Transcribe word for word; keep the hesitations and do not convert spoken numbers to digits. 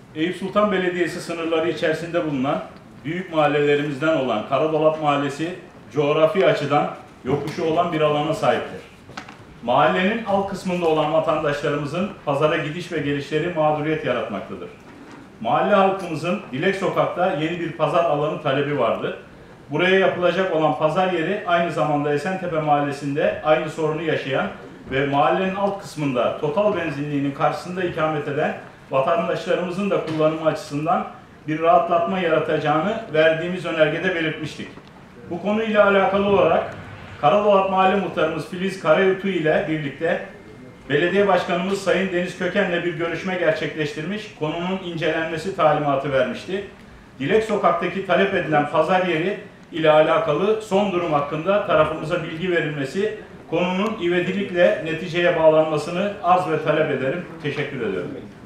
Eyüp Sultan Belediyesi sınırları içerisinde bulunan büyük mahallelerimizden olan Karadolap Mahallesi coğrafi açıdan yokuşu olan bir alana sahiptir. Mahallenin alt kısmında olan vatandaşlarımızın pazara gidiş ve gelişleri mağduriyet yaratmaktadır. Mahalle halkımızın Dilek Sokak'ta yeni bir pazar alanı talebi vardı. Buraya yapılacak olan pazar yeri aynı zamanda Esentepe Mahallesi'nde aynı sorunu yaşayan ve mahallenin alt kısmında Total benzinliğinin karşısında ikamet eden vatandaşlarımızın da kullanımı açısından bir rahatlatma yaratacağını verdiğimiz önergede belirtmiştik. Bu konuyla alakalı olarak Karadolap Mahalle Muhtarımız Filiz Karayutu ile birlikte Belediye Başkanımız Sayın Deniz Köken'le bir görüşme gerçekleştirmiş, konunun incelenmesi talimatı vermişti. Dilek Sokak'taki talep edilen pazar yeri ile alakalı son durum hakkında tarafımıza bilgi verilmesi, konunun ivedilikle neticeye bağlanmasını arz ve talep ederim. Teşekkür ediyorum.